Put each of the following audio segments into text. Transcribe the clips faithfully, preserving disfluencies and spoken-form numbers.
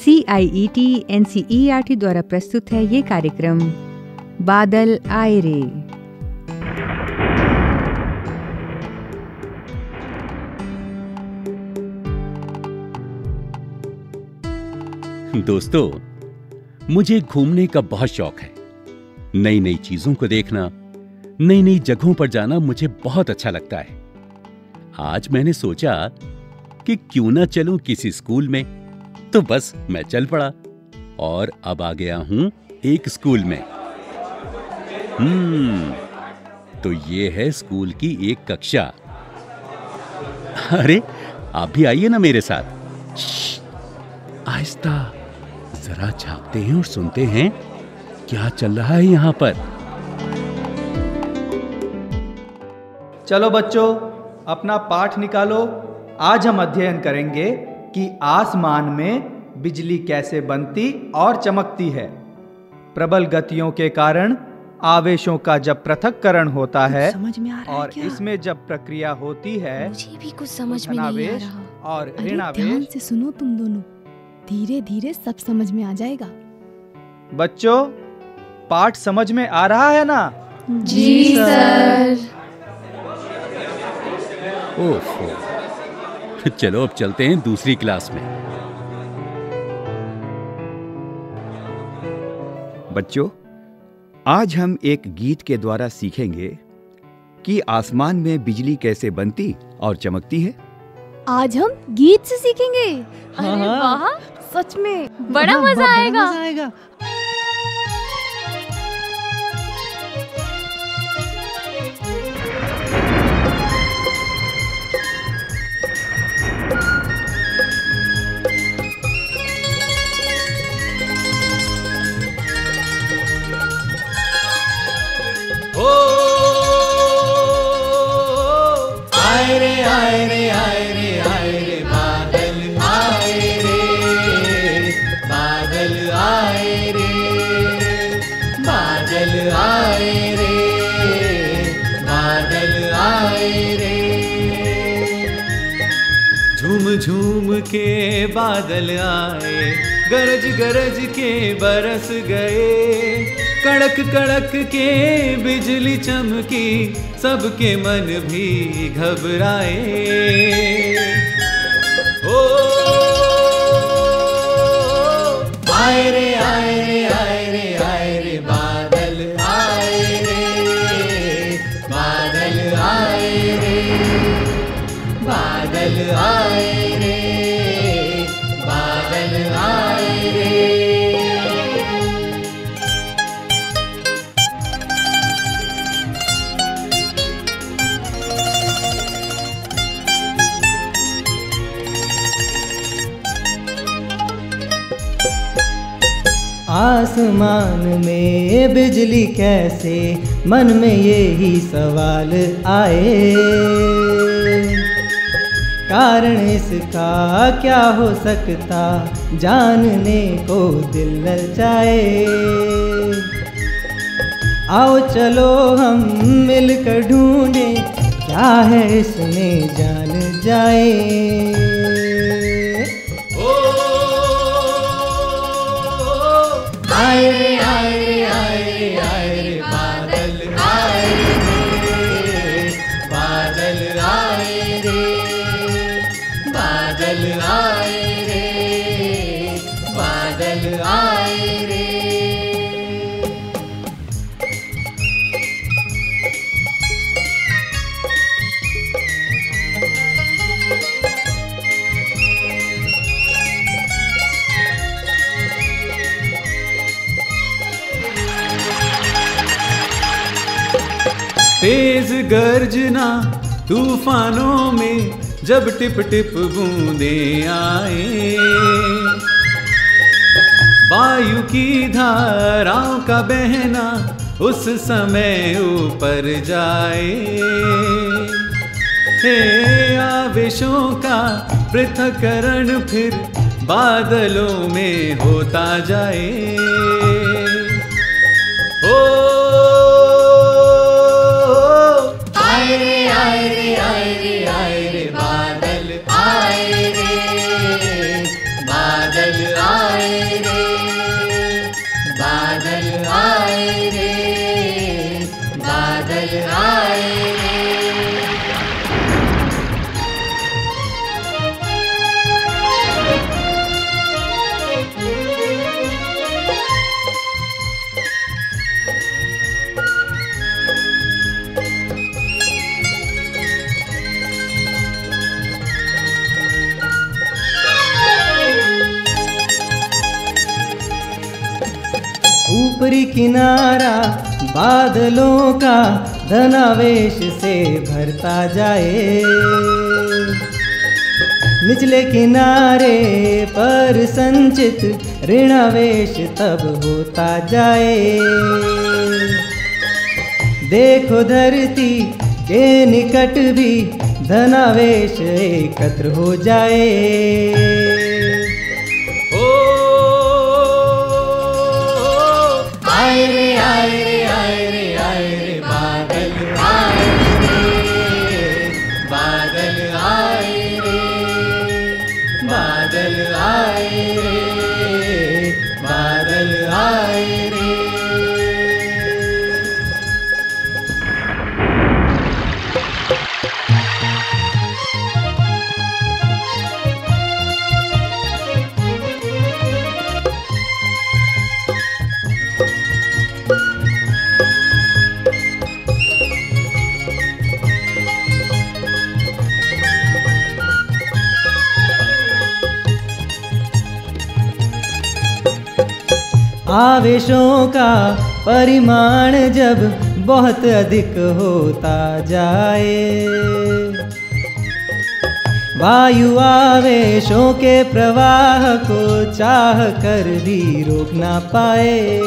C I E T N C E R T द्वारा प्रस्तुत है ये कार्यक्रम बादल आए रे। दोस्तों, मुझे घूमने का बहुत शौक है। नई नई चीजों को देखना, नई नई जगहों पर जाना मुझे बहुत अच्छा लगता है। आज मैंने सोचा कि क्यों ना चलूं किसी स्कूल में, तो बस मैं चल पड़ा और अब आ गया हूं एक स्कूल में। हम्म तो ये है स्कूल की एक कक्षा। अरे आप भी आइए ना मेरे साथ। आहिस्ता जरा झांकते हैं और सुनते हैं क्या चल रहा है यहाँ पर। चलो बच्चों, अपना पाठ निकालो। आज हम अध्ययन करेंगे कि आसमान में बिजली कैसे बनती और चमकती है। प्रबल गतियों के कारण आवेशों का जब पृथक्करण होता है समझ में आ रहा और है इसमें जब प्रक्रिया होती है, मुझे भी कुछ समझ में नहीं आ रहा। और अरे ऋणावेश। ध्यान से सुनो तुम दोनों, धीरे धीरे सब समझ में आ जाएगा। बच्चों, पाठ समझ में आ रहा है ना? जी सर। ओहो, चलो अब चलते हैं दूसरी क्लास में। बच्चों, आज हम एक गीत के द्वारा सीखेंगे कि आसमान में बिजली कैसे बनती और चमकती है। आज हम गीत से सीखेंगे। हाँ, अरे हाँ। वाह, सच में बड़ा मजा आएगा। आएगा। ओ आए रे आए रे आए रे आए रे बादल आए रे, बादल आए रे, बादल आए रे, बादल आए रे। झूम झूम के बादल आए, गरज गरज के बरस गए, कड़क कड़क के बिजली चमकी, सबके मन भी घबराए। ओ आए रे आए रे आए रे आए रे बादल आए रे, बादल आए रे, बादल आए रे, बादल आए रे। आसमान में बिजली कैसे, मन में यही सवाल आए। कारण इसका क्या हो सकता, जानने को दिल ललचाए। आओ चलो हम मिलकर ढूंढें, क्या है इसमें जान जाए। आए रे आए रे आए रे आए रे बादल आए रे, बादल आए रे, बादल आए रे, बादल आए रे। तेज गर्जना तूफानों में जब टिप टिप बूंदें आए, वायु की धाराओं का बहना उस समय ऊपर जाए। हे आवेशों का पृथक्करण फिर बादलों में होता जाए। ओ आए रे आए रे आए रे आए रे बादल आए रे, बादल आए किनारा बादलों का धनावेश से भरता जाए, निचले किनारे पर संचित ऋणावेश तब होता जाए। देखो धरती के निकट भी धनावेश एकत्र हो जाए। ओ आए रे आए रे आए रे आए रे बादल आए रे, बादल आए रे, बादल आए रे, बादल आए रे। आवेशों का परिमाण जब बहुत अधिक होता जाए, वायु आवेशों के प्रवाह को चाह कर भी रोक ना पाए।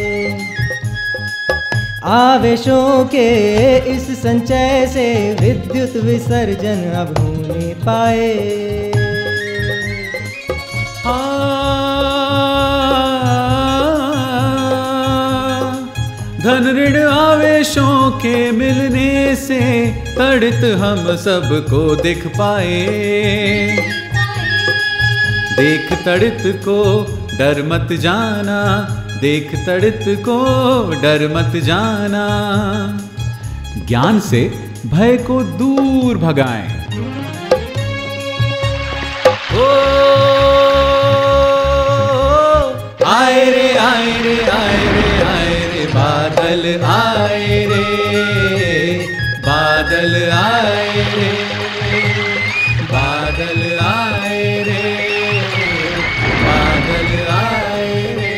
आवेशों के इस संचय से विद्युत विसर्जन अब होने पाए। धन ऋण आवेशों के मिलने से तड़ित हम सबको दिख पाए। देख तड़ित को डर मत जाना, देख तड़ित को डर मत जाना। ज्ञान से भय को दूर भगाएं। ओ आए रे आए रे आए रे आए रे बादल आए रे, बादल आए रे, बादल आए रे, बादल आए रे।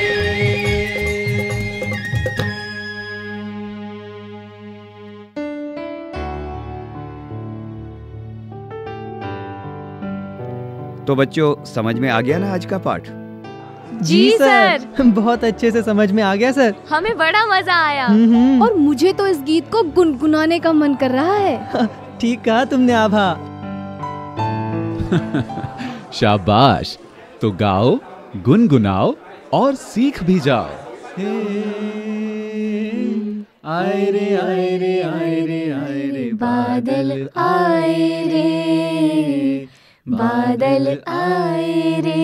तो बच्चों, समझ में आ गया ना आज का पाठ? जी सर, बहुत अच्छे से समझ में आ गया सर। हमें बड़ा मजा आया। और मुझे तो इस गीत को गुनगुनाने का मन कर रहा है। ठीक कहा तुमने आभा। शाबाश, तो गाओ, गुनगुनाओ और सीख भी जाओ। आए रे आए रे आए रे आए रे बादल आए रे, बादल आए रे,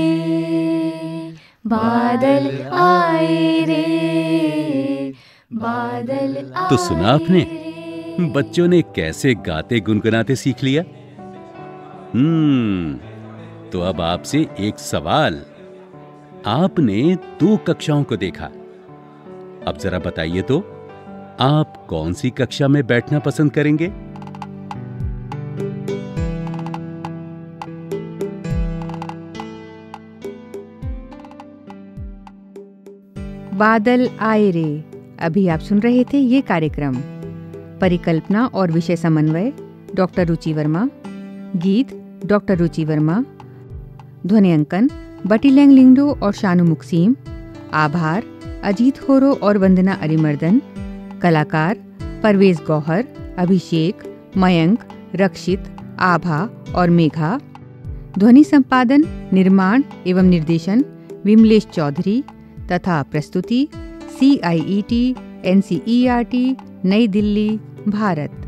बादल आए रे, बादल आए। तो सुना आपने, बच्चों ने कैसे गाते गुनगुनाते सीख लिया। हम्म तो अब आपसे एक सवाल। आपने दो कक्षाओं को देखा, अब जरा बताइए तो, आप कौन सी कक्षा में बैठना पसंद करेंगे? बादल आए रे। अभी आप सुन रहे थे ये कार्यक्रम। परिकल्पना और विषय समन्वय डॉक्टर रुचि वर्मा, गीत डॉक्टर रुचि वर्मा, ध्वनि अंकन बटीलैंग लिंगडो और शानु मुक्सीम, आभार अजीत होरो और वंदना अरिमर्दन, कलाकार परवेज गौहर, अभिषेक, मयंक, रक्षित, आभा और मेघा, ध्वनि संपादन, निर्माण एवं निर्देशन विमलेश चौधरी तथा प्रस्तुति C I E T N C E R T New Delhi, Bharat.